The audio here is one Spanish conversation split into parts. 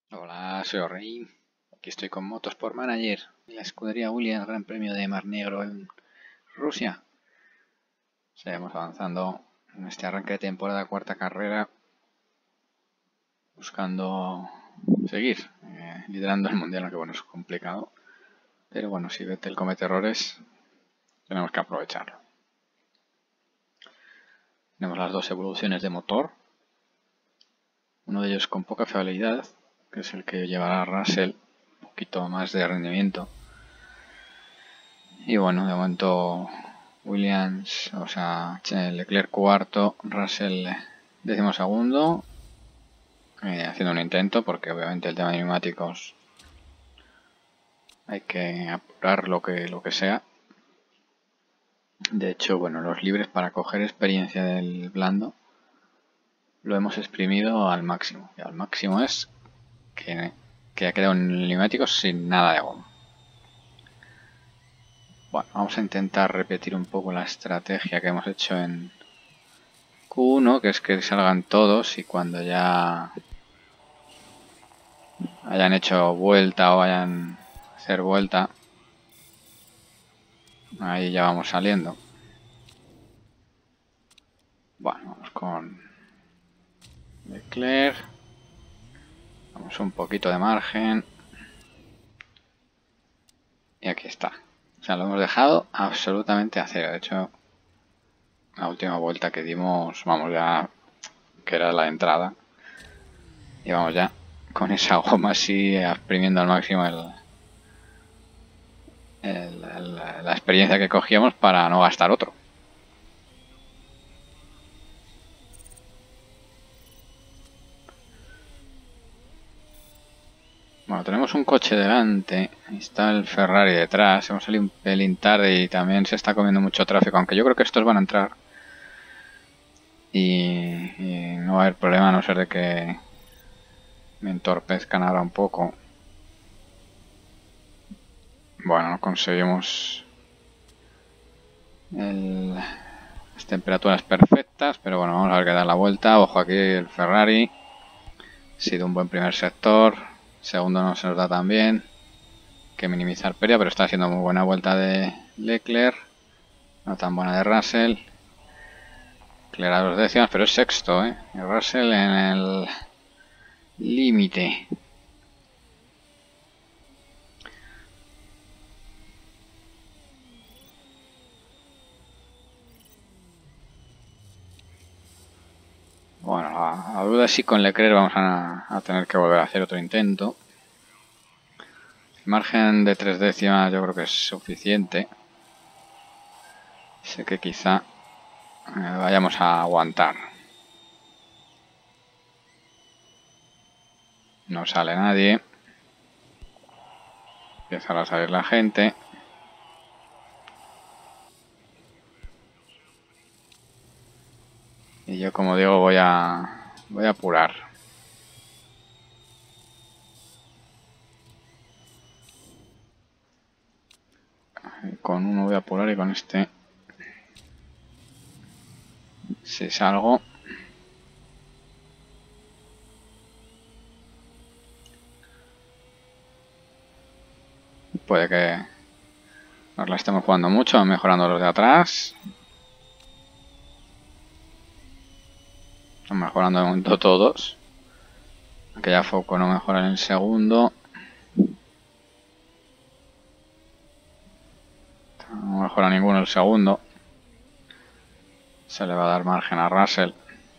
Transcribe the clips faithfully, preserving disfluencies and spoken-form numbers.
Hola, soy Orey. Aquí estoy con Motorsport Manager en la escudería Williams Gran Premio de Mar Negro en Rusia. Seguimos avanzando en este arranque de temporada, cuarta carrera, buscando seguir eh, liderando el mundial, aunque bueno, es complicado. Pero bueno, si Vettel comete errores, tenemos que aprovecharlo. Tenemos las dos evoluciones de motor. Uno de ellos con poca fiabilidad, que es el que llevará a Russell un poquito más de rendimiento. Y bueno, de momento Williams, o sea, Leclerc cuarto, Russell décimo segundo, eh, haciendo un intento porque obviamente el tema de neumáticos hay que apurar lo que, lo que sea. De hecho, bueno, los libres para coger experiencia del blando lo hemos exprimido al máximo. Y al máximo es que, que ha quedado en neumáticos sin nada de goma. Bueno, vamos a intentar repetir un poco la estrategia que hemos hecho en Q uno, que es que salgan todos y cuando ya hayan hecho vuelta o vayan a hacer vuelta, ahí ya vamos saliendo. Bueno, vamos con Leclerc, vamos un poquito de margen y aquí está. O sea, lo hemos dejado absolutamente a cero. De hecho, la última vuelta que dimos, vamos ya, que era la entrada, y vamos ya con esa goma así exprimiendo al máximo el, el, el, la experiencia que cogíamos para no gastar otro. Bueno, tenemos un coche delante, está el Ferrari detrás, hemos salido un pelín tarde y también se está comiendo mucho tráfico, aunque yo creo que estos van a entrar y, y no va a haber problema a no ser de que me entorpezcan ahora un poco. Bueno, no conseguimos el, las temperaturas perfectas, pero bueno, vamos a ver qué da la vuelta. Ojo aquí el Ferrari, ha sido un buen primer sector, segundo no se nos da tan bien, hay que minimizar pérdida, pero está haciendo muy buena vuelta de Leclerc, no tan buena de Russell. Leclerc a dos décimas, pero es sexto, ¿eh? Y Russell en el límite. Bueno, a, a duda si con Leclerc vamos a, a tener que volver a hacer otro intento. El margen de tres décimas yo creo que es suficiente. Sé que quizá eh, vayamos a aguantar. No sale nadie. Empieza a salir la gente. Y yo, como digo, voy a voy a apurar. Con uno voy a apurar y con este, si salgo, puede que nos la estemos jugando mucho, mejorando los de atrás. Están mejorando de momento todos. Aquella foco no mejora en el segundo. No mejora ninguno el segundo. Se le va a dar margen a Russell.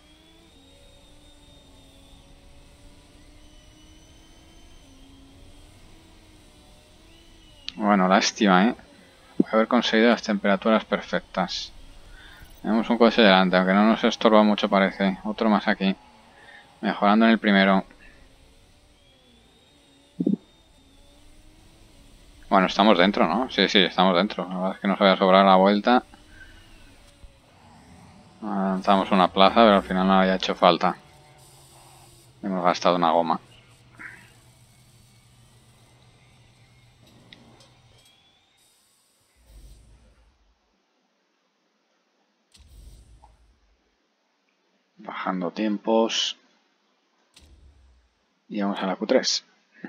Bueno, lástima, ¿eh? Voy a haber conseguido las temperaturas perfectas. Tenemos un coche delante, aunque no nos estorba mucho parece. Otro más aquí. Mejorando en el primero. Bueno, estamos dentro, ¿no? Sí, sí, estamos dentro. La verdad es que nos había sobrado la vuelta. Avanzamos una plaza, pero al final no había hecho falta. Hemos gastado una goma. Bajando tiempos. Y vamos a la Q tres.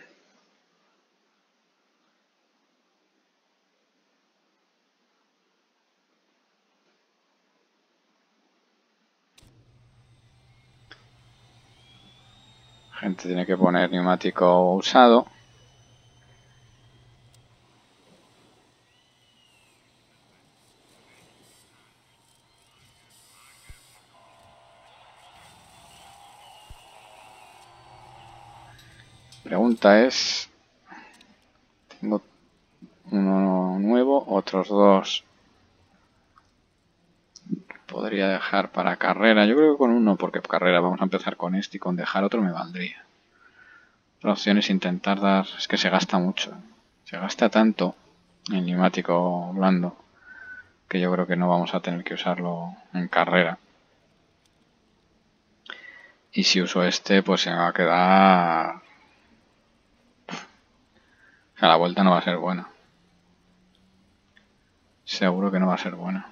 Gente tiene que poner neumático usado. Pregunta es, tengo uno nuevo, otros dos podría dejar para carrera. Yo creo que con uno, porque carrera vamos a empezar con este y con dejar otro me valdría. Otra opción es intentar dar, es que se gasta mucho, se gasta tanto el neumático blando que yo creo que no vamos a tener que usarlo en carrera. Y si uso este, pues se me va a quedar... O sea, la vuelta no va a ser buena. Seguro que no va a ser buena.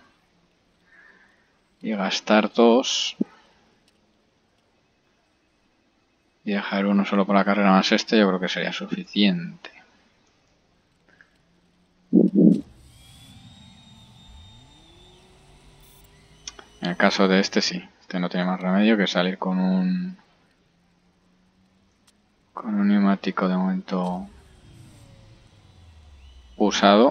Y gastar dos... Y dejar uno solo por la carrera más este, yo creo que sería suficiente. En el caso de este sí. Este no tiene más remedio que salir con un... Con un neumático de momento... usado.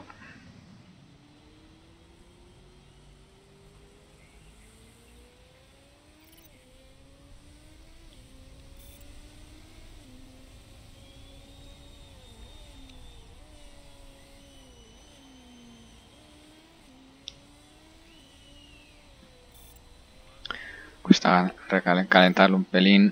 Cuesta calentarlo un pelín.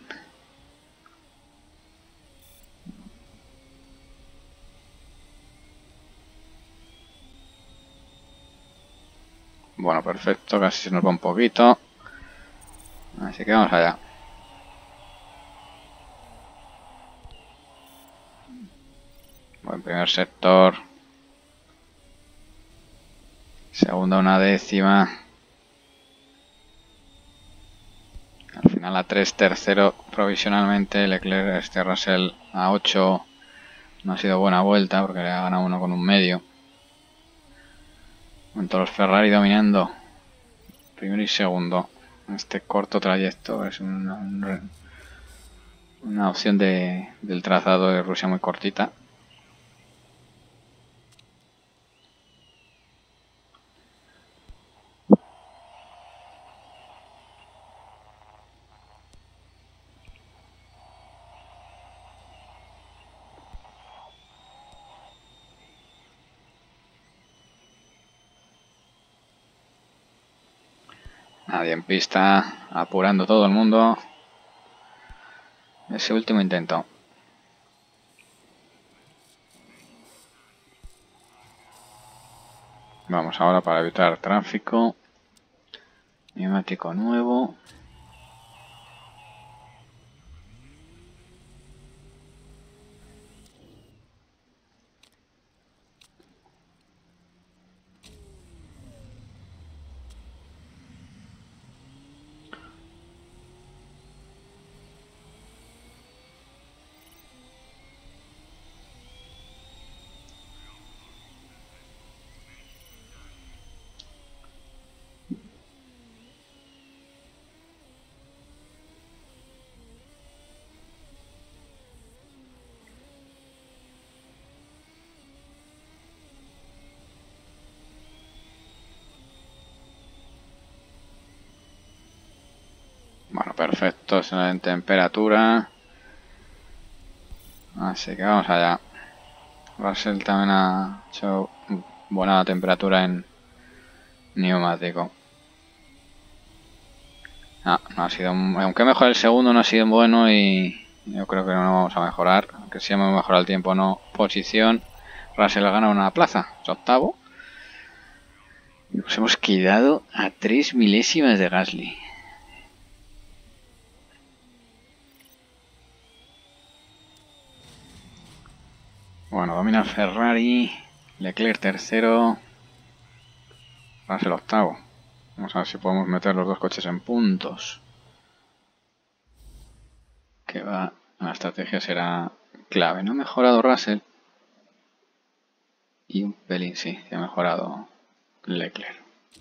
Bueno, perfecto, casi se nos va un poquito. Así que vamos allá. Buen primer sector. Segunda una décima. Al final a tres, tercero provisionalmente. Leclerc, este Russell a ocho. No ha sido buena vuelta porque le ha ganado uno con un medio. Con todos los Ferrari dominando. Primero y segundo. Este corto trayecto es una, una opción de, del trazado de Rusia muy cortita. Nadie en pista, apurando todo el mundo. Ese último intento. Vamos ahora para evitar tráfico. Neumático nuevo. Bueno, perfecto, es en temperatura. Así que vamos allá. Russell también ha hecho buena temperatura en neumático. Ah, no ha sido, aunque mejor el segundo no ha sido bueno y yo creo que no vamos a mejorar. Aunque sí hemos mejorado el tiempo, no posición. Russell ha ganado una plaza, es octavo. Nos hemos quedado a tres milésimas de Gasly. Bueno, domina Ferrari, Leclerc tercero, Russell octavo. Vamos a ver si podemos meter los dos coches en puntos. Que va La estrategia será clave. No ha mejorado Russell. Y un pelín sí, ha mejorado Leclerc.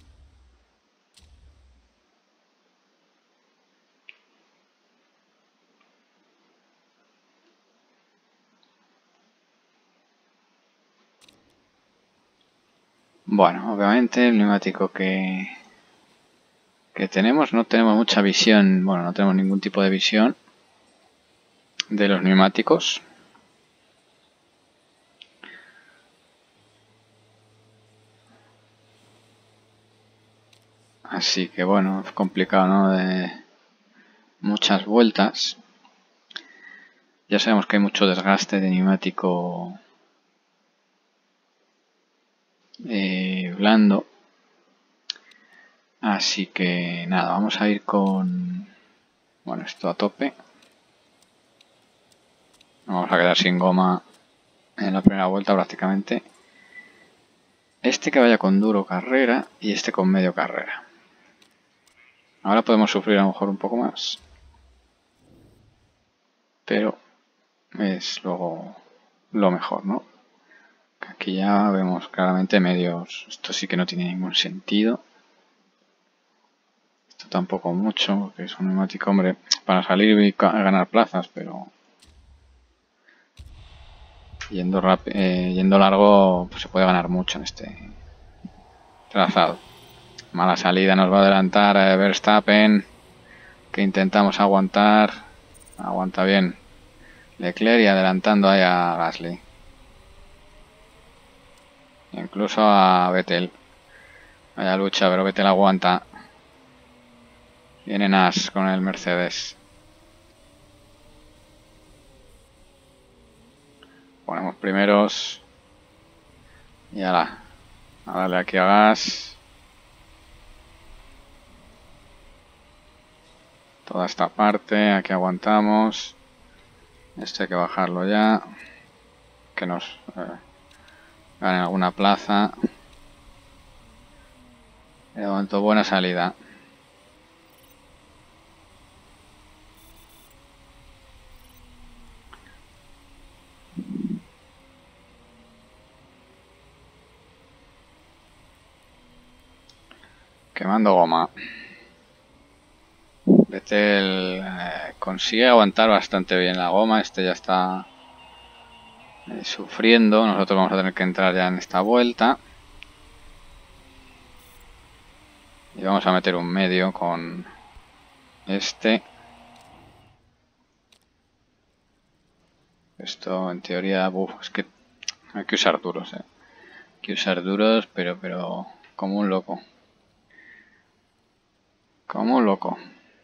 Bueno, obviamente el neumático que, que tenemos, no tenemos mucha visión, bueno, no tenemos ningún tipo de visión de los neumáticos. Así que bueno, es complicado, ¿no? De muchas vueltas. Ya sabemos que hay mucho desgaste de neumático eh, blando. Así que nada, vamos a ir con... Bueno, esto a tope. Vamos a quedar sin goma en la primera vuelta prácticamente. Este que vaya con duro carrera y este con medio carrera. Ahora podemos sufrir a lo mejor un poco más. Pero es luego lo mejor, ¿no? Aquí ya vemos claramente medios. Esto sí que no tiene ningún sentido. Esto tampoco mucho, porque es un neumático, hombre, para salir y ganar plazas, pero... Yendo, eh, yendo largo pues se puede ganar mucho en este trazado. Mala salida, nos va a adelantar a Verstappen, que intentamos aguantar. Aguanta bien Leclerc y adelantando ahí a Gasly. Incluso a Vettel. Vaya lucha, pero Vettel aguanta. Viene Nas con el Mercedes. Ponemos primeros. Y ala, a darle aquí a gas. Toda esta parte, aquí aguantamos. Este hay que bajarlo ya. Que nos eh, gane alguna plaza. De momento buena salida. Quemando goma. Vettel eh, consigue aguantar bastante bien la goma. Este ya está eh, sufriendo. Nosotros vamos a tener que entrar ya en esta vuelta. Y vamos a meter un medio con este. Esto en teoría, uf, es que hay que usar duros, eh. Hay que usar duros, pero, pero como un loco. Como un loco.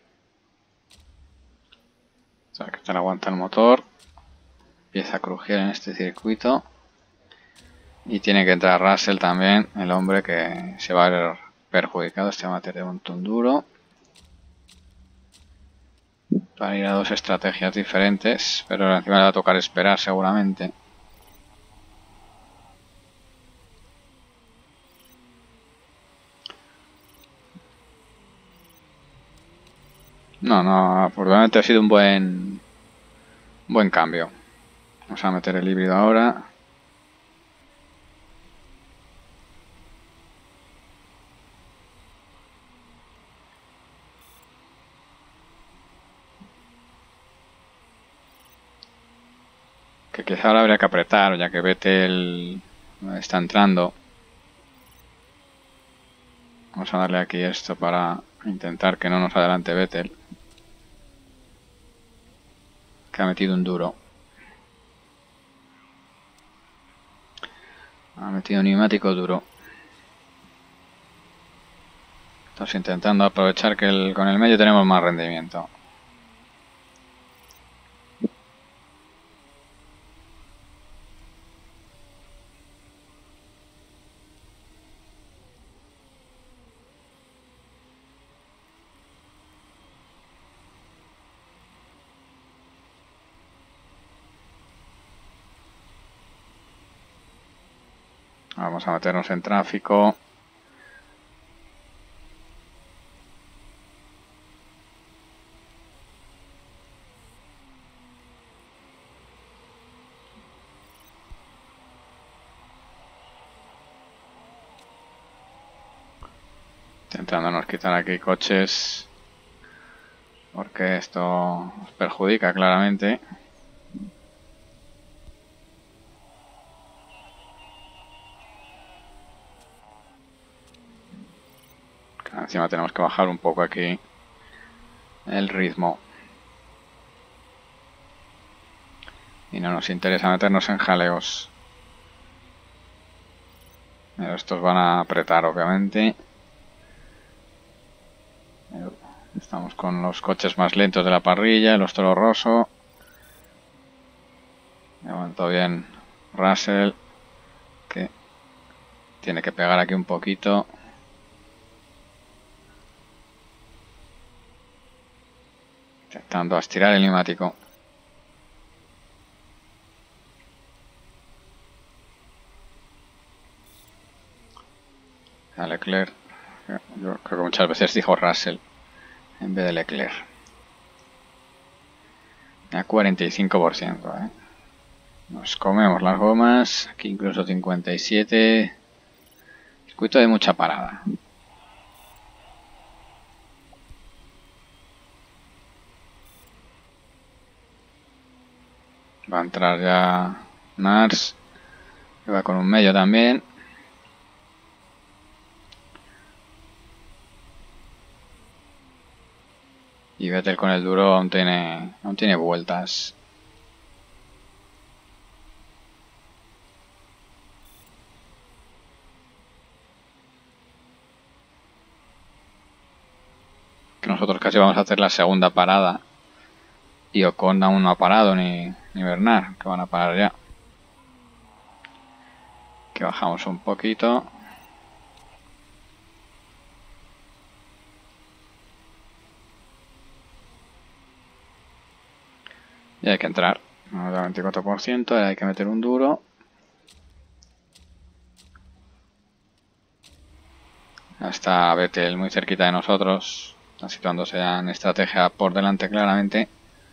O sea, que estar aguanta el motor. Empieza a crujir en este circuito. Y tiene que entrar Russell también, el hombre que se va a ver perjudicado. Este va a meter un montón duro. Para ir a dos estrategias diferentes. Pero encima le va a tocar esperar seguramente. No, no, afortunadamente ha sido un buen, buen cambio. Vamos a meter el híbrido ahora. Que quizá ahora habría que apretar, ya que Vettel está entrando. Vamos a darle aquí esto para intentar que no nos adelante Vettel. Que ha metido un duro. Ha metido un neumático duro. Estamos intentando aprovechar que el, con el medio tenemos más rendimiento. Vamos a meternos en tráfico. intentándonos quitar aquí coches porque esto nos perjudica claramente. Encima tenemos que bajar un poco aquí el ritmo y no nos interesa meternos en jaleos. Pero estos van a apretar, obviamente. Estamos con los coches más lentos de la parrilla, los Toro Rosso. De momento bien Russell, que tiene que pegar aquí un poquito. Intentando estirar el neumático. A Leclerc, yo creo que muchas veces dijo Russell en vez de Leclerc. A cuarenta y cinco por ciento, ¿eh? Nos comemos las gomas, aquí incluso cincuenta y siete. Circuito de mucha parada. Va a entrar ya Nars, que va con un medio también. Y Vettel con el duro aún tiene, aún tiene vueltas. Que nosotros casi vamos a hacer la segunda parada. Y Ocon aún no ha parado, ni, ni Bernard, que van a parar ya. Que bajamos un poquito. Y hay que entrar. Nos da veinticuatro por ciento, ahora hay que meter un duro. Ya está Vettel muy cerquita de nosotros. Está situándose ya en estrategia por delante claramente.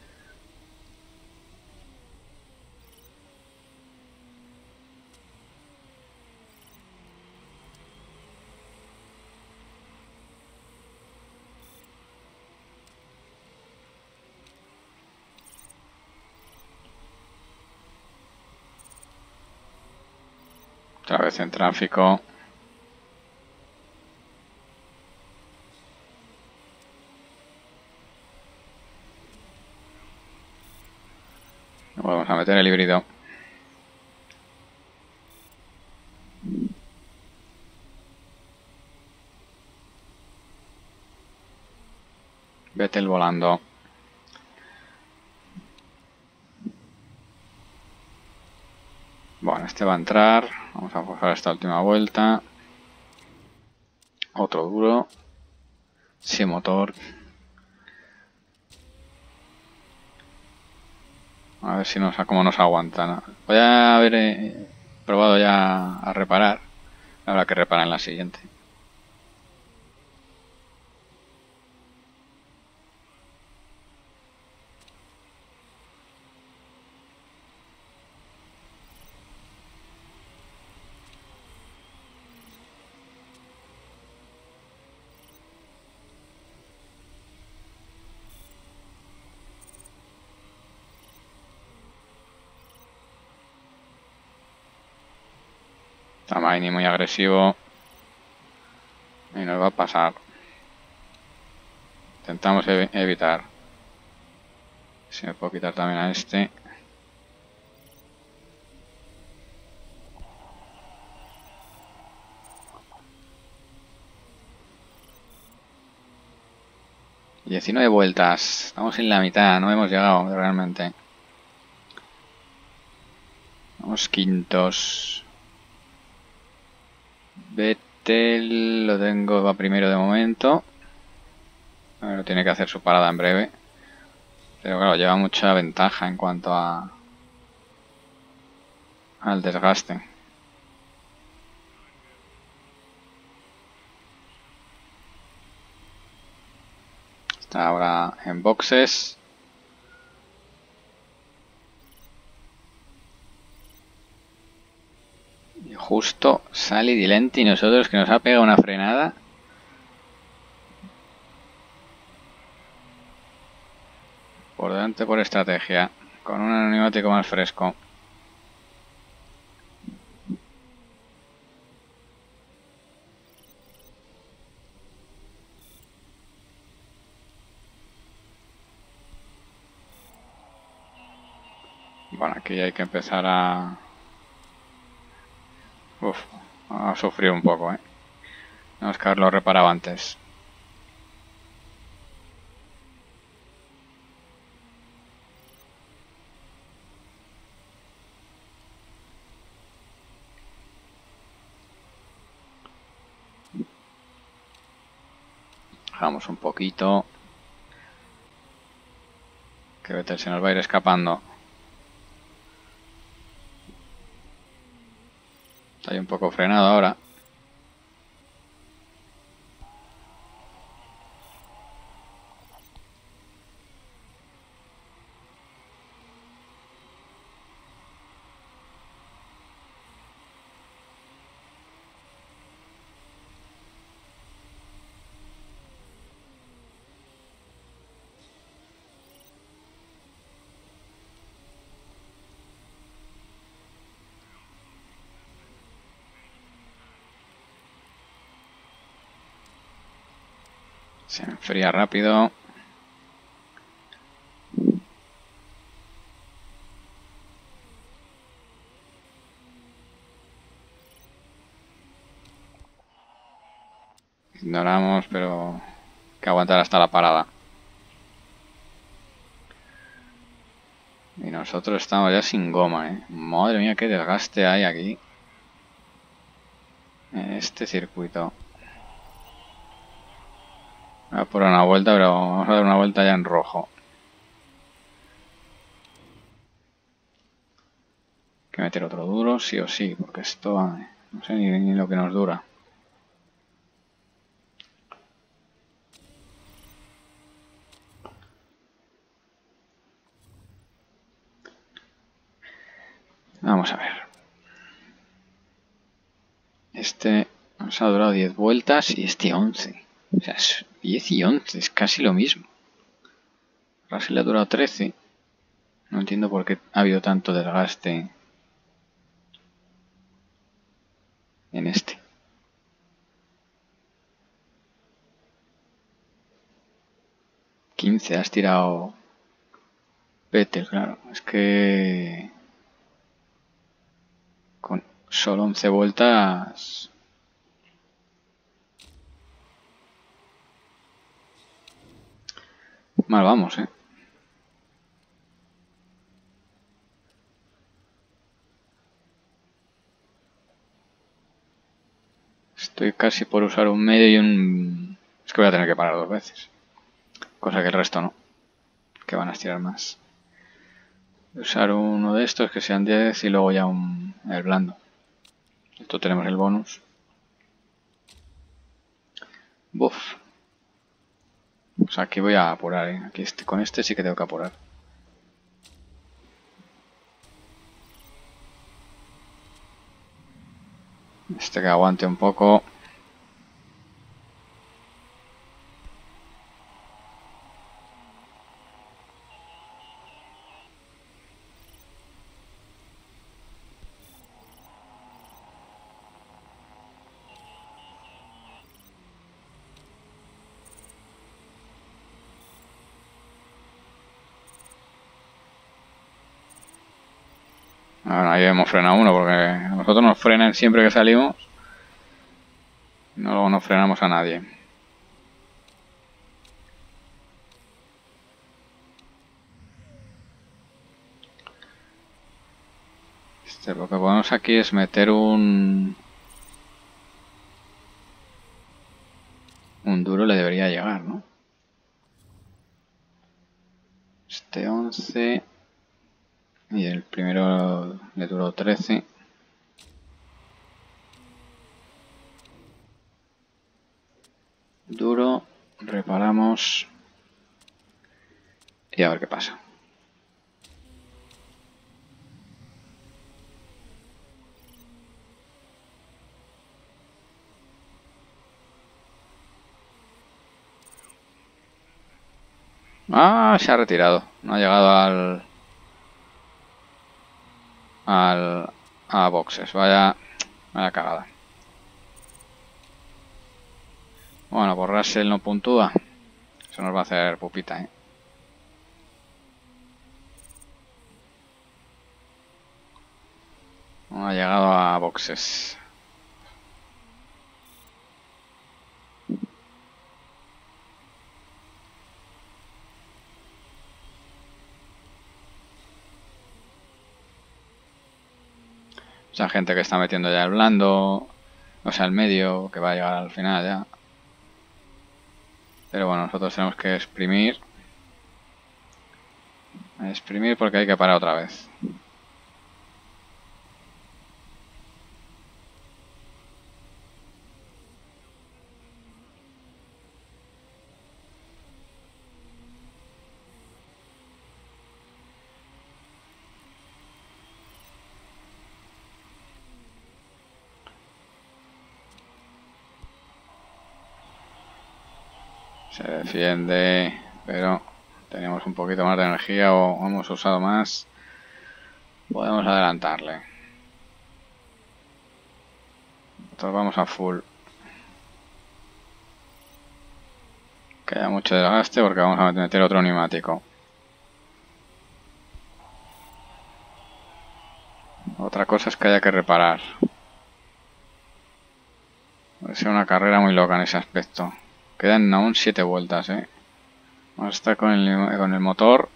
Otra vez en tráfico. Vamos a meter el híbrido. Vettel volando. Bueno, este va a entrar. Vamos a forzar esta última vuelta. Otro duro. Sin motor. A ver si nos, cómo nos aguanta. Voy a haber eh, probado ya a reparar. Habrá que reparar en la siguiente. Tamaini muy agresivo. Y nos va a pasar. Intentamos ev evitar. Si me puedo quitar también a este. diecinueve vueltas. Estamos en la mitad. No hemos llegado realmente. Vamos quintos. Vettel lo tengo, va primero de momento. Pero tiene que hacer su parada en breve. Pero claro, lleva mucha ventaja en cuanto a al desgaste. Está ahora en boxes. Y justo sale Di Lenti y nosotros, que nos ha pegado una frenada. Bastante por estrategia. Con un neumático más fresco. Bueno, aquí hay que empezar a... Uf, a sufrir un poco, ¿eh? Tenemos que haberlo reparado antes. Bajamos un poquito. Que Vettel se nos va a ir escapando. Está ahí un poco frenado ahora. Se enfría rápido. Ignoramos, pero hay que aguantar hasta la parada. Y nosotros estamos ya sin goma, ¿eh? Madre mía, qué desgaste hay aquí. En este circuito. Voy a por una vuelta, pero vamos a dar una vuelta ya en rojo. Hay que meter otro duro, sí o sí, porque esto no sé ni, ni lo que nos dura. Vamos a ver. Este nos ha durado diez vueltas y este once. O sea, es diez y once, es casi lo mismo. Russell le ha durado trece. No entiendo por qué ha habido tanto desgaste en este. quince has tirado Vettel, claro. Es que con solo once vueltas mal vamos, eh. Estoy casi por usar un medio y un... Es que voy a tener que parar dos veces. Cosa que el resto no. Que van a estirar más. Usar uno de estos que sean diez y luego ya un el blando. Esto tenemos el bonus. Buf. Pues aquí voy a apurar, ¿eh? Aquí este, con este sí que tengo que apurar. Este que aguante un poco. Bueno, ahí hemos frenado uno porque a nosotros nos frenan siempre que salimos. No, luego no frenamos a nadie. Este, lo que podemos aquí es meter un... Un duro le debería llegar, ¿no? Este once. Y el primero le duró trece. Duro. Reparamos. Y a ver qué pasa. Ah, se ha retirado. No ha llegado al... al... a boxes. Vaya... vaya cagada. Bueno, pues Russell no puntúa. Eso nos va a hacer pupita, ¿eh? No ha llegado a boxes. Esa gente que está metiendo ya el blando, o sea, el medio, que va a llegar al final ya. Pero bueno, nosotros tenemos que exprimir. Exprimir porque hay que parar otra vez. Se defiende, pero tenemos un poquito más de energía o hemos usado más. Podemos adelantarle. Nosotros vamos a full. Que haya mucho desgaste porque vamos a meter otro neumático. Otra cosa es que haya que reparar. Puede ser una carrera muy loca en ese aspecto. Quedan aún siete vueltas, ¿eh? Vamos a estar con el, con el motor.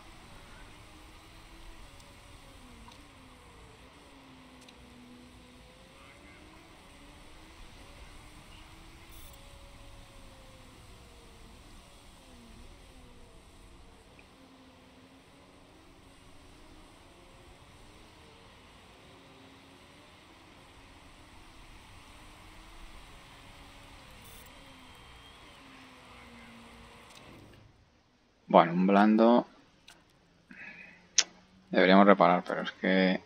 Bueno, un blando. Deberíamos reparar, pero es que...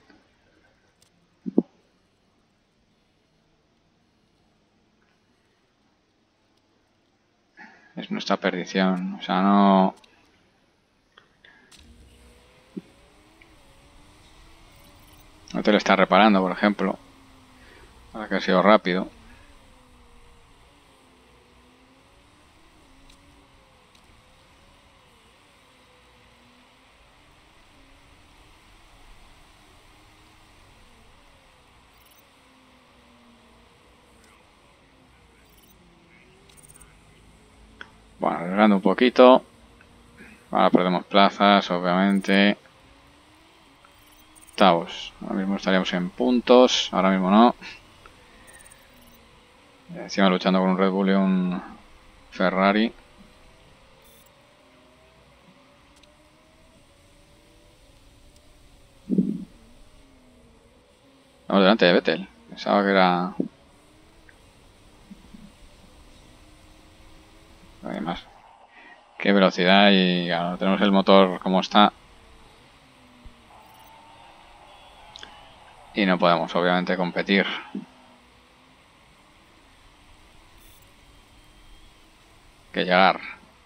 es nuestra perdición. O sea, no... no te lo está reparando, por ejemplo. Ahora que ha sido rápido. Bueno, arreglando un poquito. Ahora perdemos plazas, obviamente. Octavos. Ahora mismo estaríamos en puntos. Ahora mismo no. Encima luchando con un Red Bull y un Ferrari. Vamos delante de Vettel. Pensaba que era... además. Qué velocidad y claro, tenemos el motor como está. Y no podemos obviamente competir. Que llegar.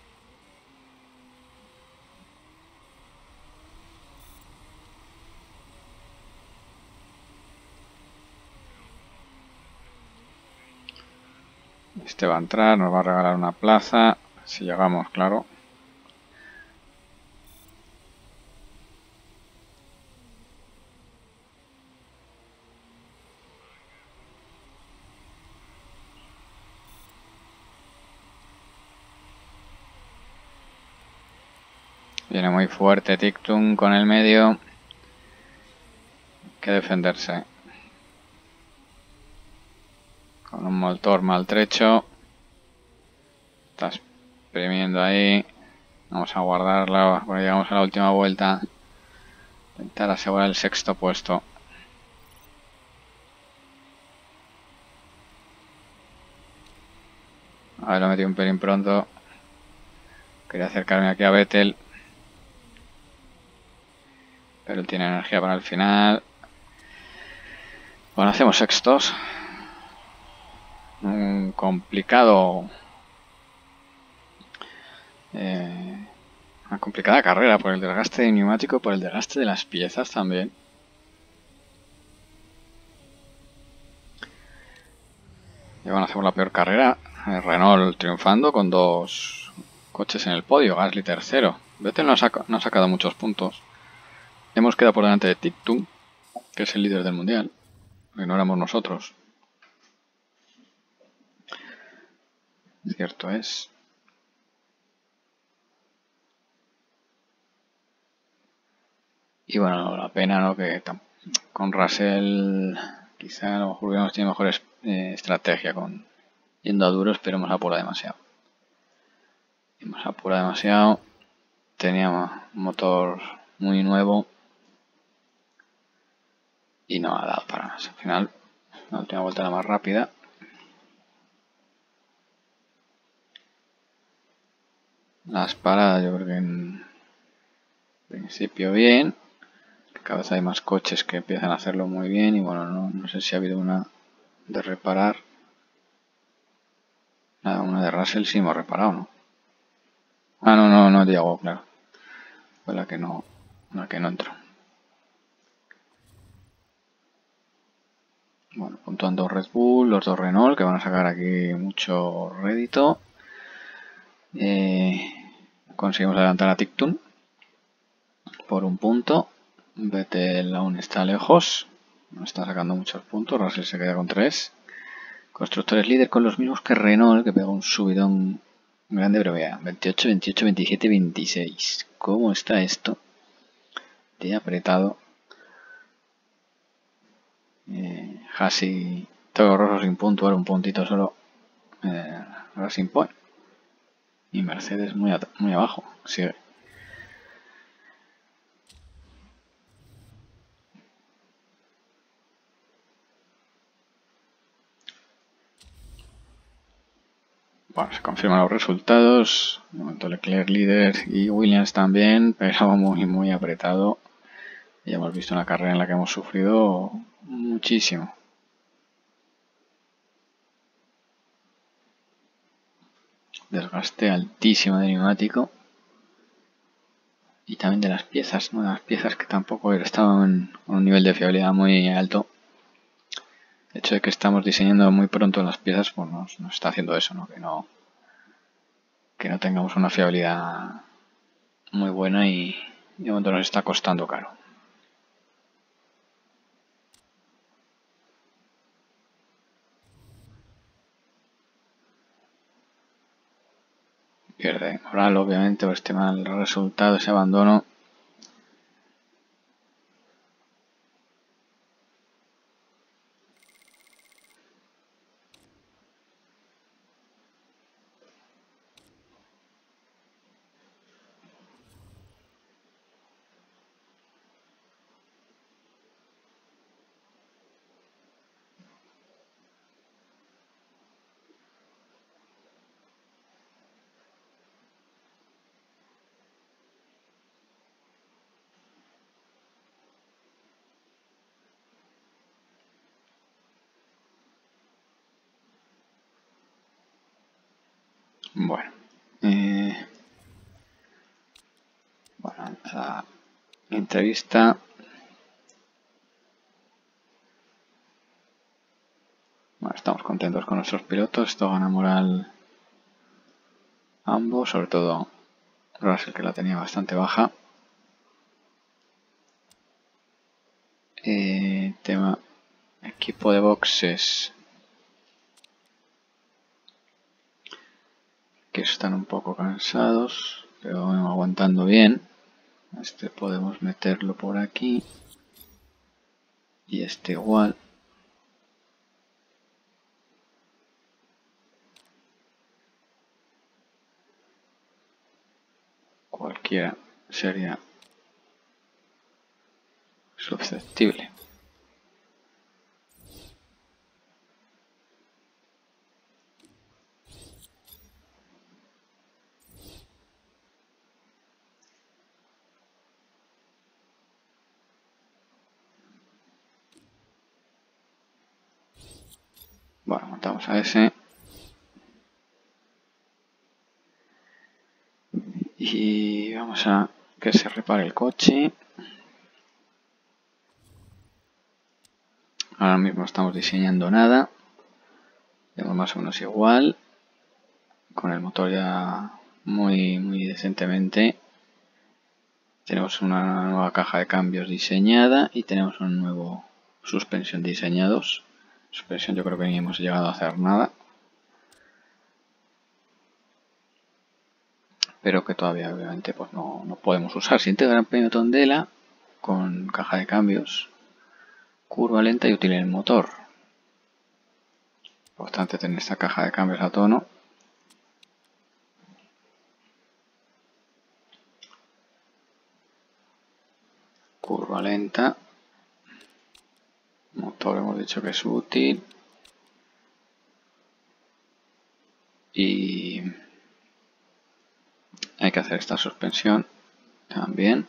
Este va a entrar, nos va a regalar una plaza. Si llegamos, claro. Viene muy fuerte Tictum con el medio. Hay que defenderse. Con un motor maltrecho. Está exprimiendo ahí. Vamos a guardarla porque llegamos a la última vuelta. Intentar asegurar el sexto puesto. A ver, lo he metido un pelín pronto. Quería acercarme aquí a Vettel. Pero él tiene energía para el final. Bueno, hacemos sextos. Un complicado... Eh, una complicada carrera por el desgaste de neumático y por el desgaste de las piezas también. Y bueno, hacemos la peor carrera. El Renault triunfando con dos coches en el podio. Gasly tercero. Vettel no ha, saca, no ha sacado muchos puntos. Hemos quedado por delante de Tic-Tung, que es el líder del mundial. Que no éramos nosotros. Cierto es. Y bueno, la pena, ¿no? Que con Russell quizá a lo mejor hubiéramos tenido mejor eh, estrategia con yendo a duros, pero hemos apurado demasiado. Hemos apurado demasiado. Teníamos un motor muy nuevo y no ha dado para más. Al final, la última vuelta la más rápida. Las paradas yo creo que en principio bien. Cada vez hay más coches que empiezan a hacerlo muy bien y bueno, no, no sé si ha habido una de reparar. Nada, una de Russell sí hemos reparado, ¿no? Ah, no, no, no llegó, claro. Fue la que no, la que no entró. Bueno, puntuando Red Bull, los dos Renault que van a sacar aquí mucho rédito. Eh, conseguimos adelantar a Tic-Tung por un punto. Vettel aún está lejos, no está sacando muchos puntos. Russell se queda con tres. Constructores líder con los mismos que Renault, que pega un subidón grande, pero vea, veintiocho, veintiocho, veintisiete, veintiséis. ¿Cómo está esto? De apretado. Eh, Hasi, todo rojo sin puntuar, un puntito solo. Eh, Racing Point. Y Mercedes muy, muy abajo. Sigue. Bueno, se confirman los resultados. De momento Leclerc líder y Williams también, pero muy muy apretado. Ya hemos visto una carrera en la que hemos sufrido muchísimo. Desgaste altísimo de neumático. Y también de las piezas, ¿no? Las piezas que tampoco estaban con un nivel de fiabilidad muy alto. El hecho de que estamos diseñando muy pronto las piezas, pues nos, nos está haciendo eso, ¿no? Que no que no tengamos una fiabilidad muy buena y de momento nos está costando caro. Pierde moral, obviamente, por este mal resultado, ese abandono. Bueno, eh, bueno, la entrevista. Bueno, estamos contentos con nuestros pilotos, esto gana moral a ambos, sobre todo Russell, que la tenía bastante baja. Eh, tema equipo de boxes, que están un poco cansados, pero bueno, aguantando bien. Este podemos meterlo por aquí y este igual. Cualquiera sería susceptible. Bueno, montamos a ese. Y vamos Vamos a que se repare el coche. Ahora mismo estamos diseñando nada. Tenemos más o menos igual. Con el motor ya muy, muy decentemente. Tenemos una nueva caja de cambios diseñada y tenemos un nuevo suspensión diseñados. Suspensión yo creo que ni hemos llegado a hacer nada. Pero que todavía obviamente pues no, no podemos usar. Se integra en Premio Tondela con caja de cambios, curva lenta y útil en el motor. Importante tener esta caja de cambios a tono. Curva lenta. Motor hemos dicho que es útil. Y hay que hacer esta suspensión también.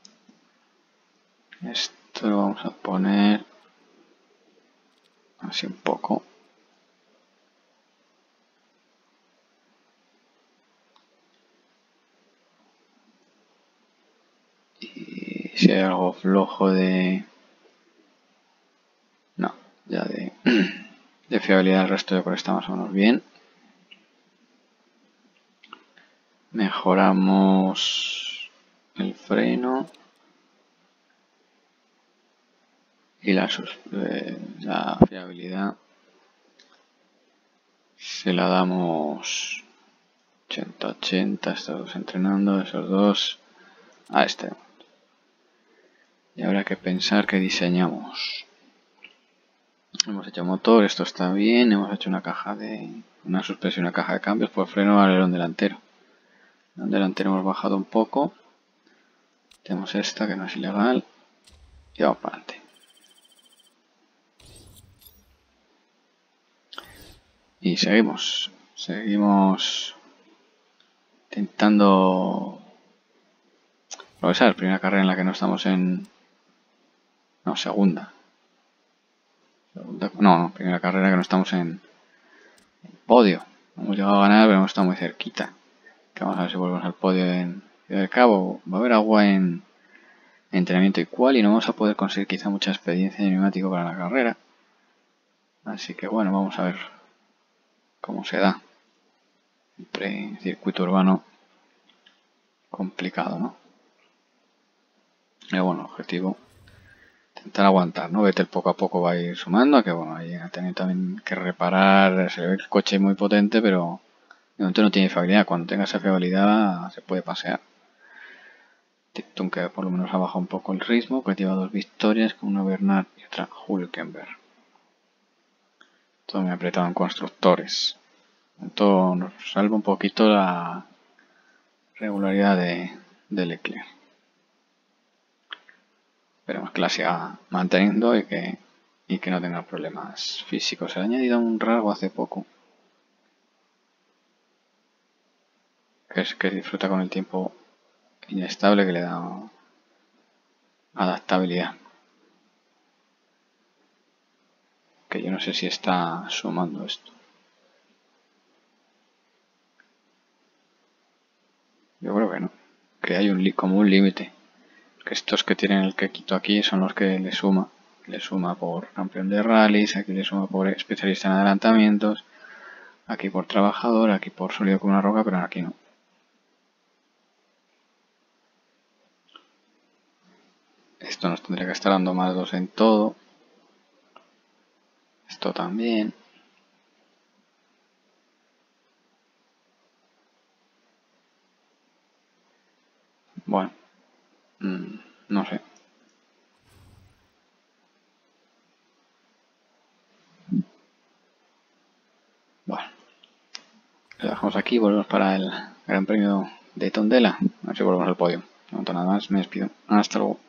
Esto lo vamos a poner así un poco. Y si hay algo flojo de... No, ya de, de fiabilidad el resto yo creo que está más o menos bien. Mejoramos el freno. Y la, eh, la fiabilidad se la damos ochenta ochenta, estamos entrenando esos dos a este. Y habrá que pensar que diseñamos. Hemos hecho motor, esto está bien, hemos hecho una caja de una suspensión, una caja de cambios por freno al alerón delantero. El alerón delantero hemos bajado un poco. Tenemos esta que no es ilegal y vamos para adelante. Y seguimos, seguimos intentando progresar. Primera carrera en la que no estamos en... No, segunda. segunda no, no, primera carrera que no estamos en, en podio. No hemos llegado a ganar, pero hemos estado muy cerquita. Que vamos a ver si volvemos al podio en Ciudad del Cabo. Va a haber agua en entrenamiento y cual y no vamos a poder conseguir quizá mucha experiencia de neumático para la carrera. Así que bueno, vamos a ver cómo se da. Entre circuito urbano complicado, ¿no? Pero bueno, objetivo intentar aguantar, ¿no? Vettel poco a poco va a ir sumando, que bueno, ahí ha tenido también que reparar, se ve el coche muy potente, pero de momento no tiene fiabilidad. Cuando tenga esa fiabilidad se puede pasear. Tipton que por lo menos ha bajado un poco el ritmo, que lleva dos victorias, con una Bernard y otra Hülkenberg. Todo muy apretado en constructores. Esto nos salva un poquito la regularidad de, de Leclerc. Esperemos que la siga manteniendo y que, y que no tenga problemas físicos. Se ha añadido un rasgo hace poco, que es que disfruta con el tiempo inestable, que le da adaptabilidad. Que yo no sé si está sumando esto. Yo creo que no. Que hay un como un límite. Que estos que tienen el quequito aquí son los que le suma. Le suma por campeón de rallies, aquí le suma por especialista en adelantamientos, aquí por trabajador, aquí por sólido como una roca, pero aquí no. Esto nos tendría que estar dando más dos en todo. Esto también. Bueno, mmm, no sé. Bueno, lo dejamos aquí, volvemos para el Gran Premio de Tondela. A ver si volvemos al podio. No nada más, me despido. Hasta luego.